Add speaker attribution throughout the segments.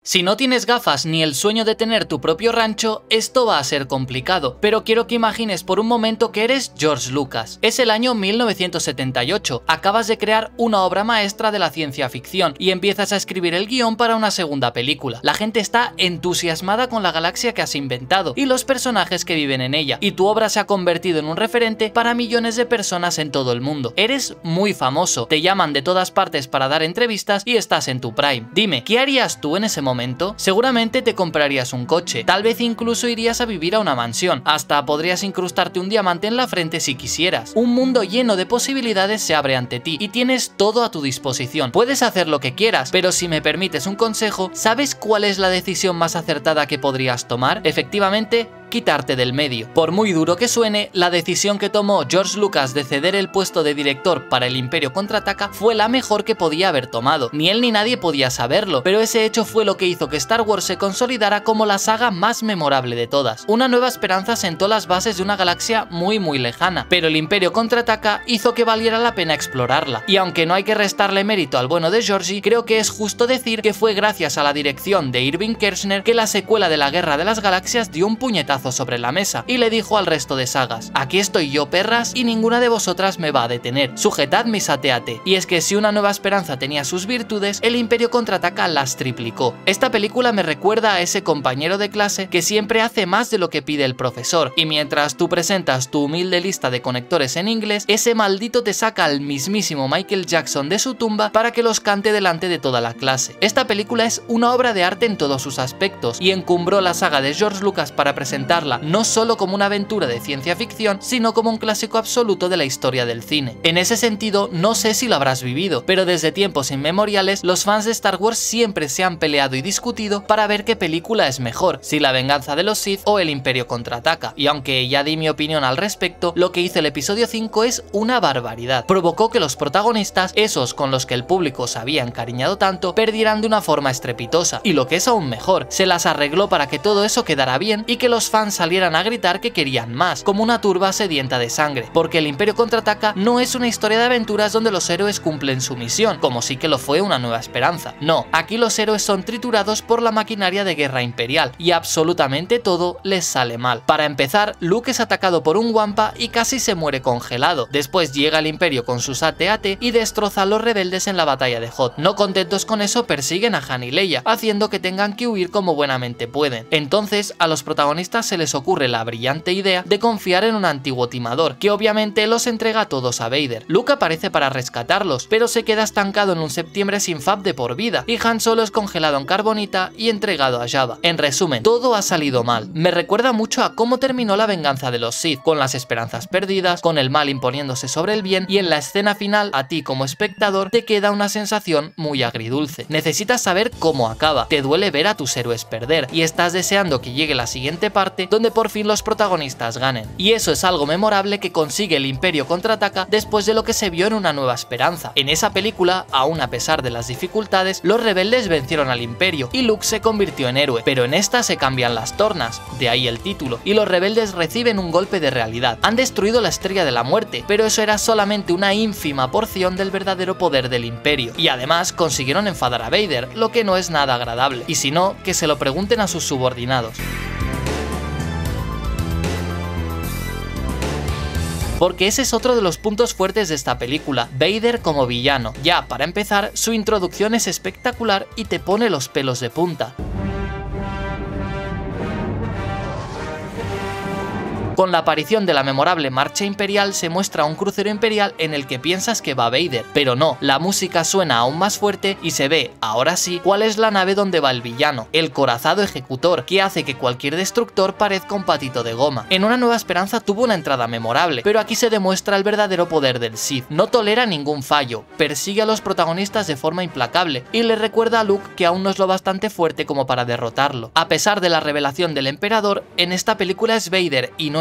Speaker 1: Si no tienes gafas ni el sueño de tener tu propio rancho, esto va a ser complicado, pero quiero que imagines por un momento que eres George Lucas. Es el año 1978, acabas de crear una obra maestra de la ciencia ficción y empiezas a escribir el guión para una segunda película. La gente está entusiasmada con la galaxia que has inventado y los personajes que viven en ella, y tu obra se ha convertido en un referente para millones de personas en todo el mundo. Eres muy famoso, te llaman de todas partes para dar entrevistas y estás en tu prime. Dime, ¿qué harías tú en ese momento? Seguramente te comprarías un coche, tal vez incluso irías a vivir a una mansión, hasta podrías incrustarte un diamante en la frente si quisieras. Un mundo lleno de posibilidades se abre ante ti y tienes todo a tu disposición. Puedes hacer lo que quieras, pero si me permites un consejo, ¿sabes cuál es la decisión más acertada que podrías tomar? Efectivamente, quitarte del medio. Por muy duro que suene, la decisión que tomó George Lucas de ceder el puesto de director para El Imperio Contraataca fue la mejor que podía haber tomado. Ni él ni nadie podía saberlo, pero ese hecho fue lo que hizo que Star Wars se consolidara como la saga más memorable de todas. Una nueva esperanza sentó las bases de una galaxia muy lejana, pero El Imperio Contraataca hizo que valiera la pena explorarla. Y aunque no hay que restarle mérito al bueno de Georgie, creo que es justo decir que fue gracias a la dirección de Irving Kershner que la secuela de la Guerra de las Galaxias dio un puñetazo sobre la mesa y le dijo al resto de sagas: aquí estoy yo, perras, y ninguna de vosotras me va a detener. Sujetad mis AT-AT. Y es que si Una Nueva Esperanza tenía sus virtudes, El Imperio Contraataca las triplicó. Esta película me recuerda a ese compañero de clase que siempre hace más de lo que pide el profesor, y mientras tú presentas tu humilde lista de conectores en inglés, ese maldito te saca al mismísimo Michael Jackson de su tumba para que los cante delante de toda la clase. Esta película es una obra de arte en todos sus aspectos y encumbró la saga de George Lucas para presentarla no solo como una aventura de ciencia ficción, sino como un clásico absoluto de la historia del cine. En ese sentido, no sé si lo habrás vivido, pero desde tiempos inmemoriales, los fans de Star Wars siempre se han peleado y discutido para ver qué película es mejor, si La Venganza de los Sith o El Imperio Contraataca. Y aunque ya di mi opinión al respecto, lo que hizo el episodio 5 es una barbaridad. Provocó que los protagonistas, esos con los que el público se había encariñado tanto, perdieran de una forma estrepitosa. Y lo que es aún mejor, se las arregló para que todo eso quedara bien y que los fans salieran a gritar que querían más, como una turba sedienta de sangre, porque El Imperio Contraataca no es una historia de aventuras donde los héroes cumplen su misión, como sí que lo fue Una Nueva Esperanza. No, aquí los héroes son triturados por la maquinaria de guerra imperial, y absolutamente todo les sale mal. Para empezar, Luke es atacado por un Wampa y casi se muere congelado. Después llega el Imperio con sus AT-AT y destroza a los rebeldes en la batalla de Hoth. No contentos con eso, persiguen a Han y Leia, haciendo que tengan que huir como buenamente pueden. Entonces, a los protagonistas se les ocurre la brillante idea de confiar en un antiguo timador, que obviamente los entrega a todos a Vader. Luke aparece para rescatarlos, pero se queda estancado en un septiembre sin Fab de por vida, y Han Solo es congelado en carbonita y entregado a Jabba. En resumen, todo ha salido mal. Me recuerda mucho a cómo terminó La Venganza de los Sith, con las esperanzas perdidas, con el mal imponiéndose sobre el bien, y en la escena final, a ti como espectador, te queda una sensación muy agridulce. Necesitas saber cómo acaba, te duele ver a tus héroes perder, y estás deseando que llegue la siguiente parte, donde por fin los protagonistas ganen. Y eso es algo memorable que consigue El Imperio Contraataca después de lo que se vio en Una Nueva Esperanza. En esa película, aún a pesar de las dificultades, los rebeldes vencieron al Imperio y Luke se convirtió en héroe, pero en esta se cambian las tornas, de ahí el título, y los rebeldes reciben un golpe de realidad. Han destruido la Estrella de la Muerte, pero eso era solamente una ínfima porción del verdadero poder del Imperio, y además consiguieron enfadar a Vader, lo que no es nada agradable, y si no, que se lo pregunten a sus subordinados. Porque ese es otro de los puntos fuertes de esta película, Vader como villano. Ya, para empezar, su introducción es espectacular y te pone los pelos de punta. Con la aparición de la memorable Marcha Imperial se muestra un crucero imperial en el que piensas que va Vader, pero no, la música suena aún más fuerte y se ve, ahora sí, cuál es la nave donde va el villano, el corazado ejecutor, que hace que cualquier destructor parezca un patito de goma. En Una Nueva Esperanza tuvo una entrada memorable, pero aquí se demuestra el verdadero poder del Sith. No tolera ningún fallo, persigue a los protagonistas de forma implacable y le recuerda a Luke que aún no es lo bastante fuerte como para derrotarlo. A pesar de la revelación del emperador, en esta película es Vader y no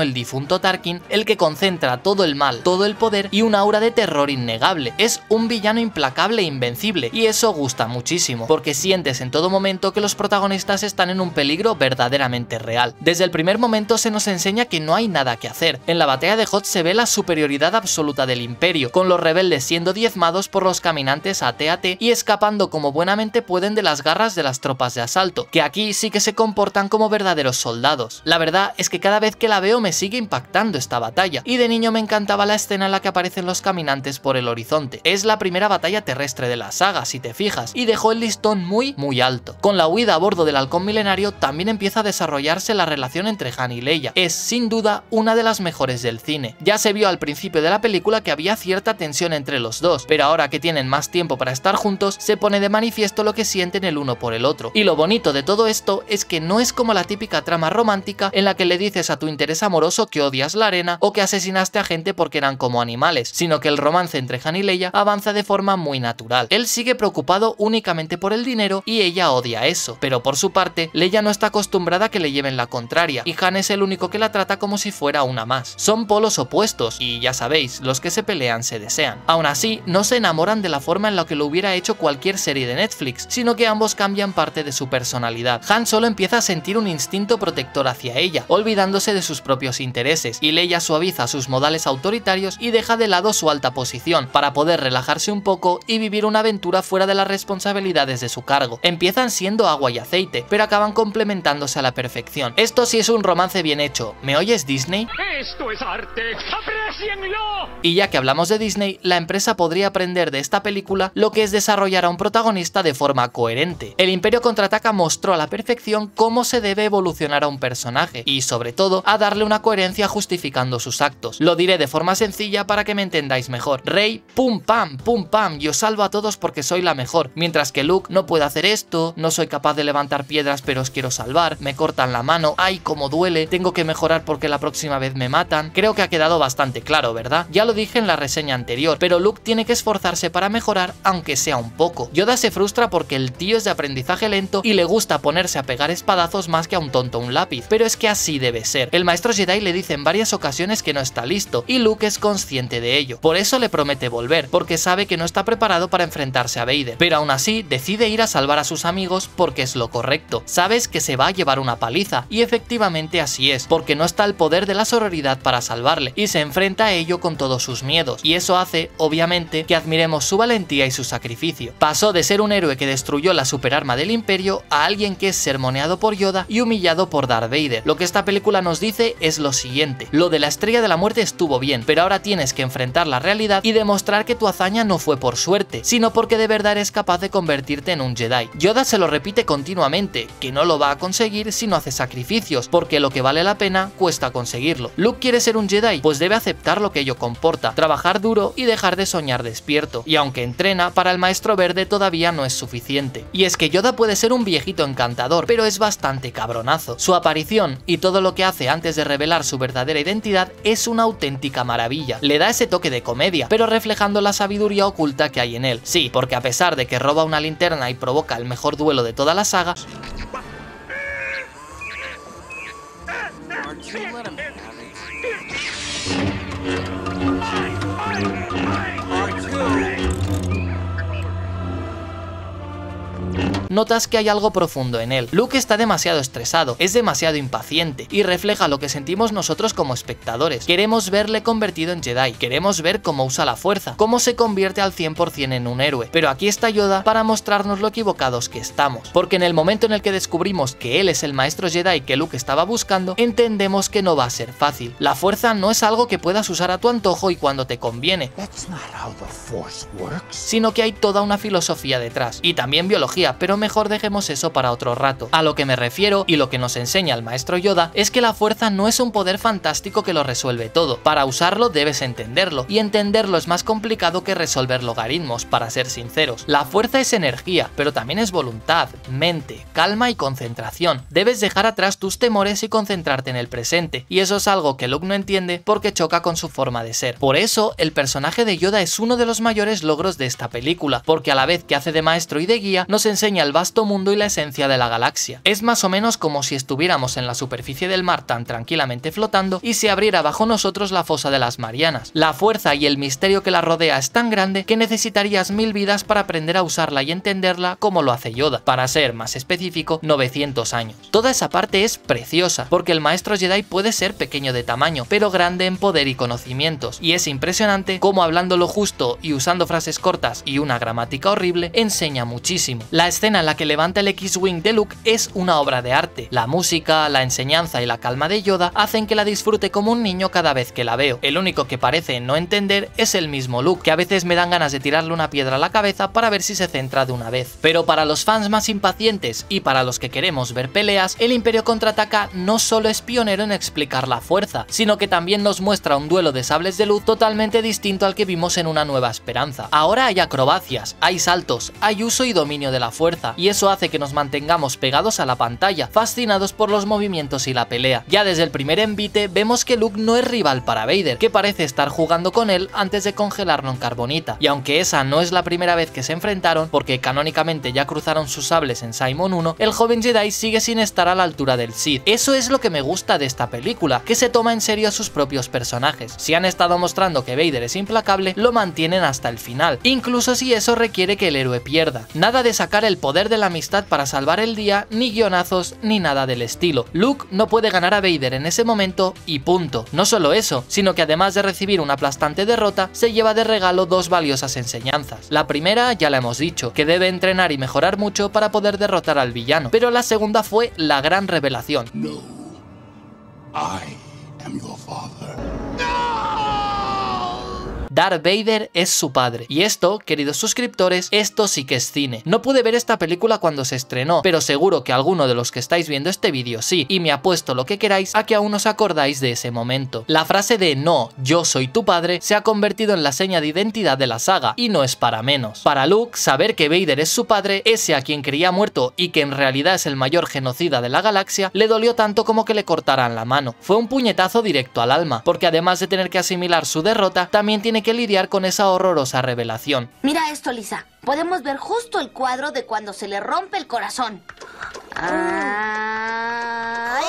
Speaker 1: el difunto Tarkin, el que concentra todo el mal, todo el poder y un aura de terror innegable. Es un villano implacable e invencible, y eso gusta muchísimo, porque sientes en todo momento que los protagonistas están en un peligro verdaderamente real. Desde el primer momento se nos enseña que no hay nada que hacer. En la batalla de Hoth se ve la superioridad absoluta del Imperio, con los rebeldes siendo diezmados por los caminantes AT-AT y escapando como buenamente pueden de las garras de las tropas de asalto, que aquí sí que se comportan como verdaderos soldados. La verdad es que cada vez que la veo me sigue impactando esta batalla, y de niño me encantaba la escena en la que aparecen los caminantes por el horizonte. Es la primera batalla terrestre de la saga, si te fijas, y dejó el listón muy alto. Con la huida a bordo del halcón milenario también empieza a desarrollarse la relación entre Han y Leia. Es sin duda una de las mejores del cine. Ya se vio al principio de la película que había cierta tensión entre los dos, pero ahora que tienen más tiempo para estar juntos, se pone de manifiesto lo que sienten el uno por el otro. Y lo bonito de todo esto es que no es como la típica trama romántica en la que le dices a tu interés amoroso que odias la arena o que asesinaste a gente porque eran como animales, sino que el romance entre Han y Leia avanza de forma muy natural. Él sigue preocupado únicamente por el dinero y ella odia eso, pero por su parte, Leia no está acostumbrada a que le lleven la contraria, y Han es el único que la trata como si fuera una más. Son polos opuestos, y ya sabéis, los que se pelean se desean. Aún así, no se enamoran de la forma en la que lo hubiera hecho cualquier serie de Netflix, sino que ambos cambian parte de su personalidad. Han solo empieza a sentir un instinto protector hacia ella, olvidándose de sus propios intereses, y Leia suaviza sus modales autoritarios y deja de lado su alta posición, para poder relajarse un poco y vivir una aventura fuera de las responsabilidades de su cargo. Empiezan siendo agua y aceite, pero acaban complementándose a la perfección. Esto sí es un romance bien hecho. ¿Me oyes, Disney?
Speaker 2: ¡Esto es arte! ¡Aprécienlo!
Speaker 1: Y ya que hablamos de Disney, la empresa podría aprender de esta película lo que es desarrollar a un protagonista de forma coherente. El Imperio Contraataca mostró a la perfección cómo se debe evolucionar a un personaje, y sobre todo a darle una coherencia justificando sus actos. Lo diré de forma sencilla para que me entendáis mejor. Rey, pum pam, yo salvo a todos porque soy la mejor, mientras que Luke no puede hacer esto, no soy capaz de levantar piedras pero os quiero salvar, me cortan la mano, ay cómo duele, tengo que mejorar porque la próxima vez me matan. Creo que ha quedado bastante claro, ¿verdad? Ya lo dije en la reseña anterior, pero Luke tiene que esforzarse para mejorar, aunque sea un poco. Yoda se frustra porque el tío es de aprendizaje lento y le gusta ponerse a pegar espadazos más que a un tonto un lápiz, pero es que así debe ser. El maestro Jedi le dice en varias ocasiones que no está listo, y Luke es consciente de ello. Por eso le promete volver, porque sabe que no está preparado para enfrentarse a Vader, pero aún así decide ir a salvar a sus amigos porque es lo correcto. Sabes que se va a llevar una paliza, y efectivamente así es, porque no está el poder de la sororidad para salvarle, y se enfrenta a ello con todos sus miedos, y eso hace, obviamente, que admiremos su valentía y su sacrificio. Pasó de ser un héroe que destruyó la superarma del Imperio a alguien que es sermoneado por Yoda y humillado por Darth Vader. Lo que esta película nos dice es lo siguiente: lo de la Estrella de la Muerte estuvo bien, pero ahora tienes que enfrentar la realidad y demostrar que tu hazaña no fue por suerte, sino porque de verdad eres capaz de convertirte en un Jedi. Yoda se lo repite continuamente, que no lo va a conseguir si no hace sacrificios, porque lo que vale la pena cuesta conseguirlo. Luke quiere ser un Jedi, pues debe aceptar lo que ello comporta, trabajar duro y dejar de soñar despierto, y aunque entrena, para el maestro verde todavía no es suficiente. Y es que Yoda puede ser un viejito encantador, pero es bastante cabronazo. Su aparición y todo lo que hace antes de revelar su verdadera identidad es una auténtica maravilla. Le da ese toque de comedia, pero reflejando la sabiduría oculta que hay en él. Sí, porque a pesar de que roba una linterna y provoca el mejor duelo de toda la saga, notas que hay algo profundo en él. Luke está demasiado estresado, es demasiado impaciente y refleja lo que sentimos nosotros como espectadores. Queremos verle convertido en Jedi, queremos ver cómo usa la fuerza, cómo se convierte al 100% en un héroe. Pero aquí está Yoda para mostrarnos lo equivocados que estamos, porque en el momento en el que descubrimos que él es el maestro Jedi que Luke estaba buscando, entendemos que no va a ser fácil. La fuerza no es algo que puedas usar a tu antojo y cuando te conviene, sino que hay toda una filosofía detrás, y también biología, pero mejor dejemos eso para otro rato. A lo que me refiero, y lo que nos enseña el maestro Yoda, es que la fuerza no es un poder fantástico que lo resuelve todo. Para usarlo debes entenderlo, y entenderlo es más complicado que resolver logaritmos, para ser sinceros. La fuerza es energía, pero también es voluntad, mente, calma y concentración. Debes dejar atrás tus temores y concentrarte en el presente, y eso es algo que Luke no entiende porque choca con su forma de ser. Por eso, el personaje de Yoda es uno de los mayores logros de esta película, porque a la vez que hace de maestro y de guía, nos enseña el vasto mundo y la esencia de la galaxia. Es más o menos como si estuviéramos en la superficie del mar tan tranquilamente flotando y se abriera bajo nosotros la fosa de las Marianas. La fuerza y el misterio que la rodea es tan grande que necesitarías 1000 vidas para aprender a usarla y entenderla como lo hace Yoda, para ser más específico 900 años. Toda esa parte es preciosa, porque el maestro Jedi puede ser pequeño de tamaño, pero grande en poder y conocimientos, y es impresionante cómo hablando lo justo y usando frases cortas y una gramática horrible, enseña muchísimo. La escena en la que levanta el X-Wing de Luke es una obra de arte. La música, la enseñanza y la calma de Yoda hacen que la disfrute como un niño cada vez que la veo. El único que parece no entender es el mismo Luke, que a veces me dan ganas de tirarle una piedra a la cabeza para ver si se centra de una vez. Pero para los fans más impacientes y para los que queremos ver peleas, el Imperio Contraataca no solo es pionero en explicar la fuerza, sino que también nos muestra un duelo de sables de luz totalmente distinto al que vimos en Una Nueva Esperanza. Ahora hay acrobacias, hay saltos, hay uso y dominio de la fuerza, y eso hace que nos mantengamos pegados a la pantalla, fascinados por los movimientos y la pelea. Ya desde el primer envite vemos que Luke no es rival para Vader, que parece estar jugando con él antes de congelarlo en carbonita, y aunque esa no es la primera vez que se enfrentaron, porque canónicamente ya cruzaron sus sables en Simon 1, el joven Jedi sigue sin estar a la altura del Sith. Eso es lo que me gusta de esta película, que se toma en serio a sus propios personajes. Si han estado mostrando que Vader es implacable, lo mantienen hasta el final, incluso si eso requiere que el héroe pierda. Nada de sacar el poder de la amistad para salvar el día, ni guionazos, ni nada del estilo. Luke no puede ganar a Vader en ese momento y punto. No solo eso, sino que además de recibir una aplastante derrota, se lleva de regalo dos valiosas enseñanzas. La primera ya la hemos dicho, que debe entrenar y mejorar mucho para poder derrotar al villano, pero la segunda fue la gran revelación.
Speaker 3: No, I am your father.
Speaker 1: Darth Vader es su padre. Y esto, queridos suscriptores, esto sí que es cine. No pude ver esta película cuando se estrenó, pero seguro que alguno de los que estáis viendo este vídeo sí, y me apuesto lo que queráis a que aún os acordáis de ese momento. La frase de "no, yo soy tu padre" se ha convertido en la seña de identidad de la saga, y no es para menos. Para Luke, saber que Vader es su padre, ese a quien creía muerto y que en realidad es el mayor genocida de la galaxia, le dolió tanto como que le cortaran la mano. Fue un puñetazo directo al alma, porque además de tener que asimilar su derrota, también tiene que lidiar con esa horrorosa revelación.
Speaker 4: Mira esto, Lisa. Podemos ver justo el cuadro de cuando se le rompe el corazón. ¡Ay!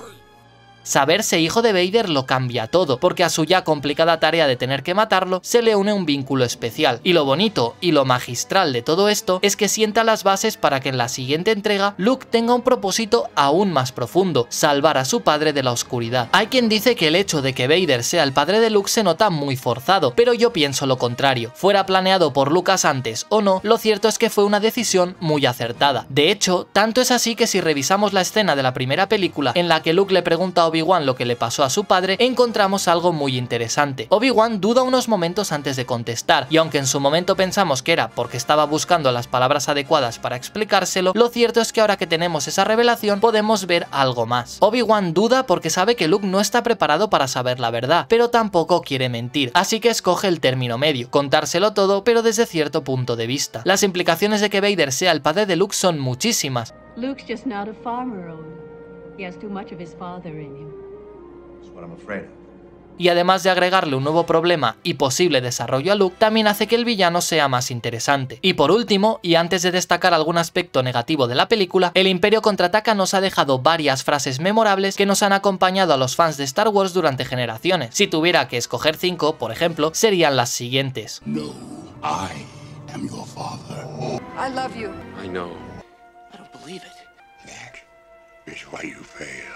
Speaker 1: Saberse hijo de Vader lo cambia todo, porque a su ya complicada tarea de tener que matarlo se le une un vínculo especial. Y lo bonito y lo magistral de todo esto es que sienta las bases para que en la siguiente entrega Luke tenga un propósito aún más profundo: salvar a su padre de la oscuridad. Hay quien dice que el hecho de que Vader sea el padre de Luke se nota muy forzado, pero yo pienso lo contrario. Fuera planeado por Lucas antes o no, lo cierto es que fue una decisión muy acertada. De hecho, tanto es así que si revisamos la escena de la primera película en la que Luke le pregunta a Obi-Wan lo que le pasó a su padre, encontramos algo muy interesante. Obi-Wan duda unos momentos antes de contestar, y aunque en su momento pensamos que era porque estaba buscando las palabras adecuadas para explicárselo, lo cierto es que ahora que tenemos esa revelación podemos ver algo más. Obi-Wan duda porque sabe que Luke no está preparado para saber la verdad, pero tampoco quiere mentir, así que escoge el término medio: contárselo todo, pero desde cierto punto de vista. Las implicaciones de que Vader sea el padre de Luke son muchísimas.
Speaker 5: Luke's just not a farmer, Owen. He has too much of his father in him.
Speaker 3: That's what I'm afraid of.
Speaker 1: Y además de agregarle un nuevo problema y posible desarrollo a Luke, también hace que el villano sea más interesante. Y por último, y antes de destacar algún aspecto negativo de la película, el Imperio Contraataca nos ha dejado varias frases memorables que nos han acompañado a los fans de Star Wars durante generaciones. Si tuviera que escoger 5, por ejemplo, serían las siguientes.
Speaker 3: No, I am your father.
Speaker 6: I love you.
Speaker 2: I know.
Speaker 3: I don't believe it. That is why you fail.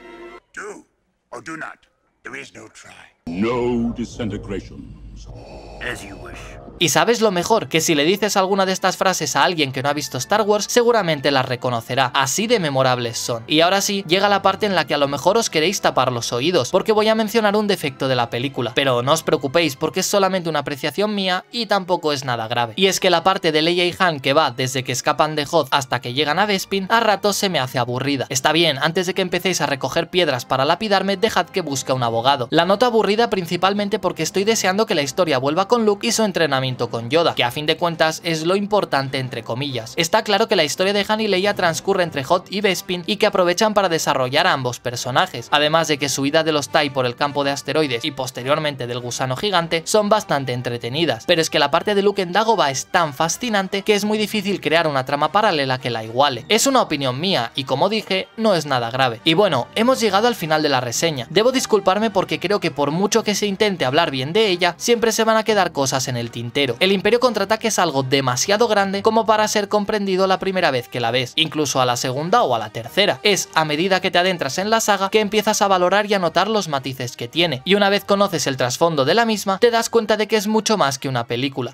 Speaker 3: Do or do not. There is no try. No disintegrations. As you wish.
Speaker 1: Y sabes lo mejor, que si le dices alguna de estas frases a alguien que no ha visto Star Wars, seguramente las reconocerá, así de memorables son. Y ahora sí, llega la parte en la que a lo mejor os queréis tapar los oídos, porque voy a mencionar un defecto de la película, pero no os preocupéis porque es solamente una apreciación mía y tampoco es nada grave. Y es que la parte de Leia y Han que va desde que escapan de Hoth hasta que llegan a Bespin, a ratos se me hace aburrida. Está bien, antes de que empecéis a recoger piedras para lapidarme, dejad que busque un abogado. La noto aburrida principalmente porque estoy deseando que la historia vuelva con Luke y su entrenamiento con Yoda, que a fin de cuentas es lo importante entre comillas. Está claro que la historia de Han y Leia transcurre entre Hoth y Bespin y que aprovechan para desarrollar a ambos personajes, además de que su huida de los TIE por el campo de asteroides y posteriormente del gusano gigante son bastante entretenidas, pero es que la parte de Luke en Dagobah es tan fascinante que es muy difícil crear una trama paralela que la iguale. Es una opinión mía y, como dije, no es nada grave. Y bueno, hemos llegado al final de la reseña. Debo disculparme porque creo que por mucho que se intente hablar bien de ella, siempre se van a quedar cosas en el tintero. El Imperio Contraataca es algo demasiado grande como para ser comprendido la primera vez que la ves, incluso a la segunda o a la tercera. Es a medida que te adentras en la saga que empiezas a valorar y a notar los matices que tiene, y una vez conoces el trasfondo de la misma, te das cuenta de que es mucho más que una película.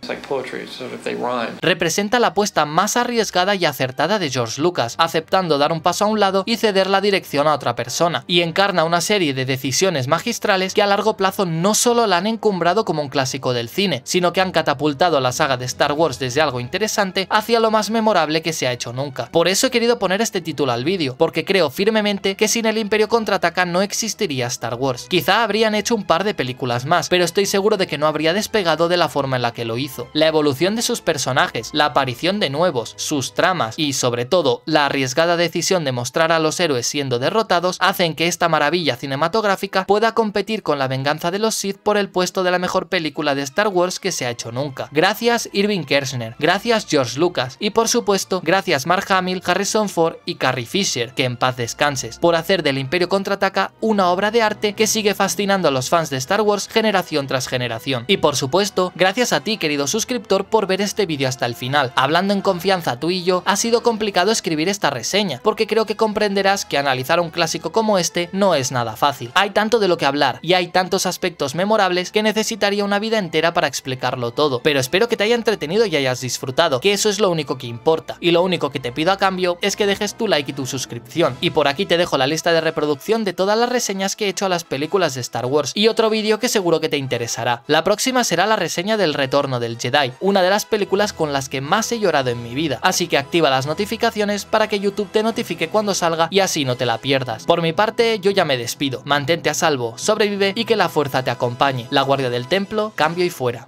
Speaker 1: Representa la apuesta más arriesgada y acertada de George Lucas, aceptando dar un paso a un lado y ceder la dirección a otra persona, y encarna una serie de decisiones magistrales que a largo plazo no solo la han encumbrado como un clásico del cine, sino que han catapultado la saga de Star Wars desde algo interesante hacia lo más memorable que se ha hecho nunca. Por eso he querido poner este título al vídeo, porque creo firmemente que sin el Imperio Contraataca no existiría Star Wars. Quizá habrían hecho un par de películas más, pero estoy seguro de que no habría despegado de la forma en la que lo hizo. La evolución de sus personajes, la aparición de nuevos, sus tramas y, sobre todo, la arriesgada decisión de mostrar a los héroes siendo derrotados hacen que esta maravilla cinematográfica pueda competir con La venganza de los Sith por el puesto de la mejor película de Star Wars que se ha hecho nunca. Gracias Irving Kershner, gracias George Lucas y, por supuesto, gracias Mark Hamill, Harrison Ford y Carrie Fisher, que en paz descanses, por hacer del Imperio Contraataca una obra de arte que sigue fascinando a los fans de Star Wars generación tras generación. Y por supuesto, gracias a ti, querido suscriptor, por ver este vídeo hasta el final. Hablando en confianza tú y yo, ha sido complicado escribir esta reseña, porque creo que comprenderás que analizar un clásico como este no es nada fácil. Hay tanto de lo que hablar y hay tantos aspectos memorables que necesitaría una vida entera para explicarlo todo, pero espero que te haya entretenido y hayas disfrutado, que eso es lo único que importa, y lo único que te pido a cambio es que dejes tu like y tu suscripción. Y por aquí te dejo la lista de reproducción de todas las reseñas que he hecho a las películas de Star Wars y otro vídeo que seguro que te interesará. La próxima será la reseña del Retorno del Jedi, una de las películas con las que más he llorado en mi vida, así que activa las notificaciones para que YouTube te notifique cuando salga y así no te la pierdas. Por mi parte, yo ya me despido. Mantente a salvo, sobrevive y que la fuerza te acompañe. La guardia del templo, cambio y fuera.